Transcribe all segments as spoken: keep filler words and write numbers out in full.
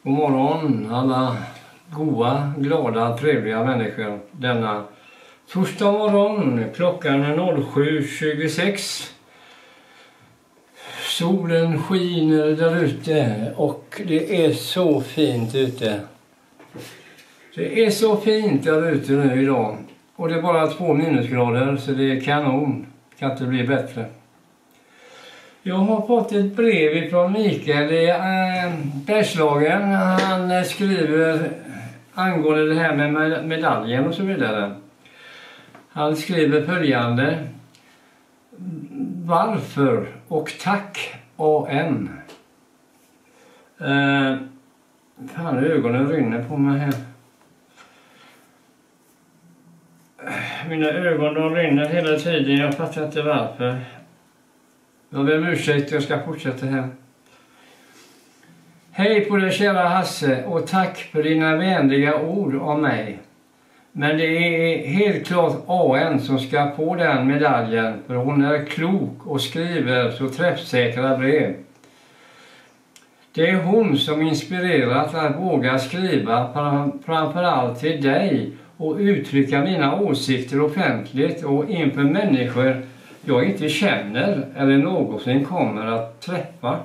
God morgon alla goda, glada, trevliga människor. Denna torsdag morgon, klockan är sju tjugosex. Solen skiner där ute och det är så fint ute. Det är så fint där ute nu idag. Och det är bara två minusgrader så det är kanon. Kan inte bli bättre. Jag har fått ett brev från Mikael i äh, Bergslagen. Han skriver angående det här med medaljen och så vidare. Han skriver följande. Varför och tack A M. Eh, fan, ögonen rinner på mig här. Mina ögon de rinner hela tiden. Jag fattar inte varför. Jag ber om ursäkt, jag ska fortsätta här. Hej på dig kära Hasse och tack för dina vänliga ord om mig. Men det är helt klart A N som ska få den medaljen för hon är klok och skriver så träffsäkra brev. Det är hon som inspirerat att våga skriva framförallt till dig och uttrycka mina åsikter offentligt och inför människor jag inte känner eller någonsin kommer att träffa.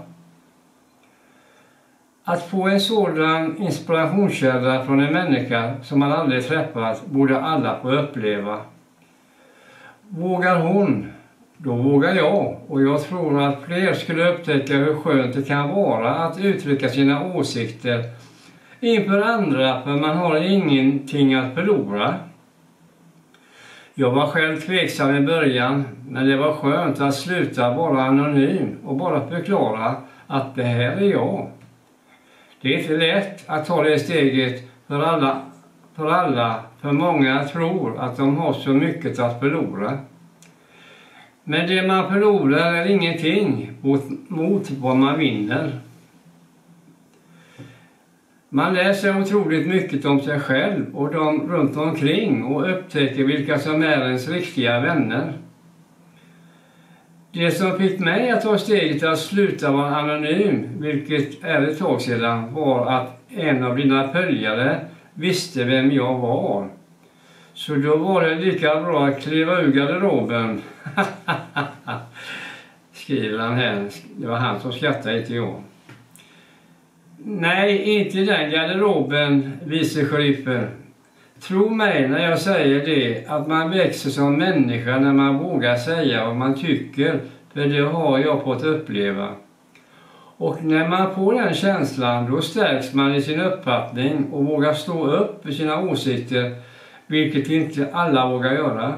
Att få en sådan inspirationskälla från en människa som man aldrig träffat borde alla få uppleva. Vågar hon, då vågar jag. Och jag tror att fler skulle upptäcka hur skönt det kan vara att uttrycka sina åsikter inför andra, för man har ingenting att förlora. Jag var själv tveksam i början, men det var skönt att sluta vara anonym och bara förklara att det här är jag. Det är inte lätt att ta det steget för alla, för alla, för många tror att de har så mycket att förlora. Men det man förlorar är ingenting mot, mot vad man vinner. Man läser otroligt mycket om sig själv och de runt omkring och upptäcker vilka som är ens riktiga vänner. Det som fick mig att ta steget att sluta vara anonym, vilket är ett tag sedan, var att en av dina följare visste vem jag var. Så då var det lika bra att kliva ur garderoben. Skriver han här. Det var han som skrattade, inte jag. Nej, inte den garderoben, vice sheriffer. Tro mig när jag säger det, att man växer som människa när man vågar säga vad man tycker, för det har jag fått uppleva. Och när man får den känslan, då stärks man i sin uppfattning och vågar stå upp för sina åsikter, vilket inte alla vågar göra.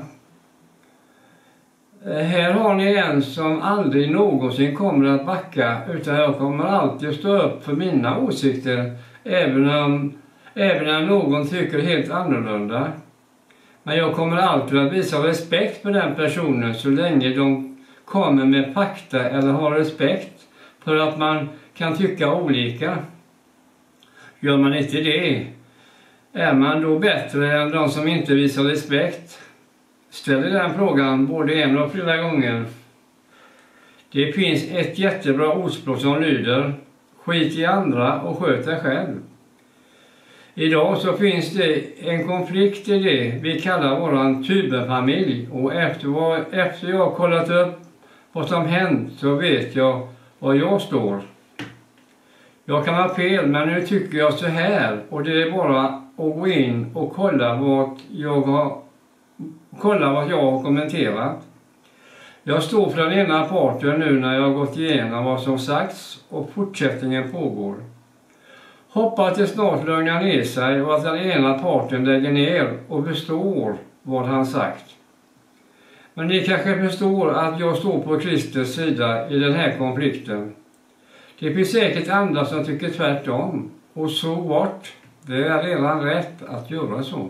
Här har ni en som aldrig någonsin kommer att backa, utan jag kommer alltid stå upp för mina åsikter, även om Även när någon tycker helt annorlunda. Men jag kommer alltid att visa respekt för den personen så länge de kommer med fakta eller har respekt för att man kan tycka olika. Gör man inte det, är man då bättre än de som inte visar respekt? Ställer den frågan både en och flera gånger. Det finns ett jättebra ordspråk som lyder: skit i andra och sköt dig själv. Idag så finns det en konflikt i det vi kallar våran tuberfamilj, och efter, vad, efter jag har kollat upp vad som hänt så vet jag var jag står. Jag kan ha fel, men nu tycker jag så här, och det är bara att gå in och kolla vad jag har, kolla vad jag har kommenterat. Jag står för den ena parten nu när jag har gått igenom vad som sagts och fortsättningen pågår. Hoppas att det snart lugnar ner sig och att den ena parten lägger ner och förstår vad han sagt. Men ni kanske förstår att jag står på Kristers sida i den här konflikten. Det finns säkert andra som tycker tvärtom. Och så vart, det är redan rätt att göra så.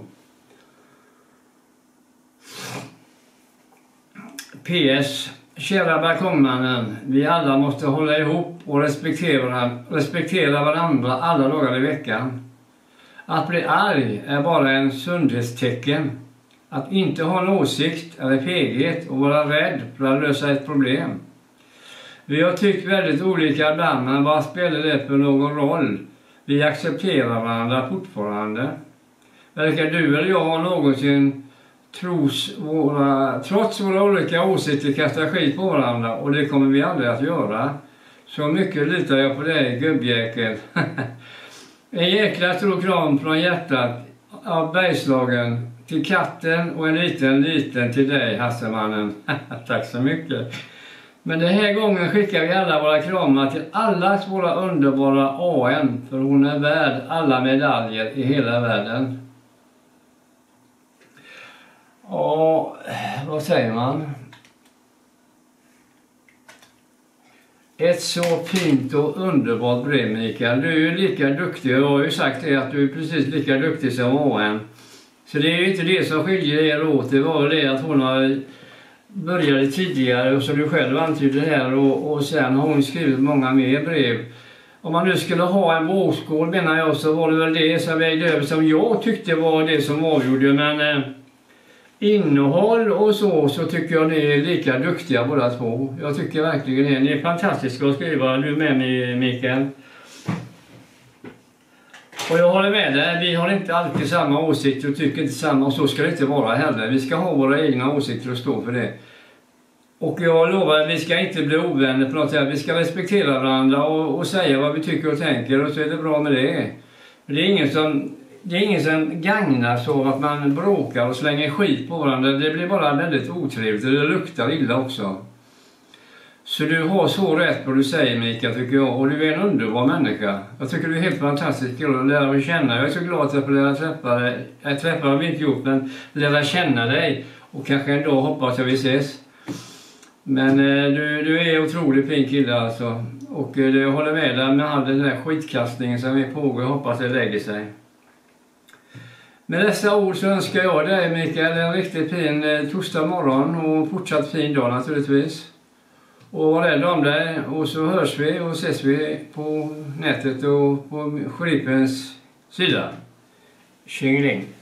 P S. Kära balkongmannen, vi alla måste hålla ihop och respektera, respektera varandra alla dagar i veckan. Att bli arg är bara en sundhetstecken. Att inte ha en åsikt är feghet och vara rädd för att lösa ett problem. Vi har tyckt väldigt olika ibland, men vad spelar det för någon roll? Vi accepterar varandra fortfarande. Verkar du eller jag har någonsin tros våra, trots våra olika åsikter kasta skit på varandra, och det kommer vi aldrig att göra. Så mycket litar jag på dig, gubbjäkel. En jäkla stor kram från hjärtat av Bergslagen till katten och en liten liten till dig, Hassemannen. Tack så mycket. Men den här gången skickar vi alla våra kramar till allas våra underbara A N, för hon är värd alla medaljer i hela världen. Ja, vad säger man? Ett så fint och underbart brev, Mikael. Du är ju lika duktig, jag har ju sagt det, att du är precis lika duktig som A N. Så det är ju inte det som skiljer er åt, det var det att hon har började tidigare, och så du själv antydde här, och, och sen har hon skrivit många mer brev. Om man nu skulle ha en vågskål, menar jag, så var det väl det som vägde över som jag tyckte var det som avgjorde, men eh, innehåll och så, så tycker jag ni är lika duktiga båda två. Jag tycker verkligen det. Ni är fantastiska att skriva, du med mig, Mikael. Och jag håller med dig, vi har inte alltid samma åsikter och tycker inte samma, och så ska det inte vara heller. Vi ska ha våra egna åsikter och stå för det. Och jag lovar att vi ska inte bli ovänner på något sätt. Vi ska respektera varandra och, och säga vad vi tycker och tänker, och så är det bra med det. Men det är ingen som, det är ingen som gagnas av att man bråkar och slänger skit på varandra. Det blir bara väldigt otrevligt och det luktar illa också. Så du har så rätt på du säger, Mikael, tycker jag. Och du är en underbar människa. Jag tycker du är helt fantastisk att lära mig känna. Jag är så glad att jag får lära träffa dig. Jag träffar har vi inte gjort, men lära känna dig. Och kanske en dag hoppas jag vi ses. Men eh, du, du är otroligt fin kille alltså. Och eh, jag håller med dig med all den här skitkastningen som är pågår. Jag hoppas det lägger sig. Med dessa ord så önskar jag dig, Mikael, en riktigt fin eh, torsdag morgon. Och fortsatt fin dag naturligtvis. Och var rädd om dig, och så hörs vi och ses vi på nätet och på Sheriffens sida. Tjingeling!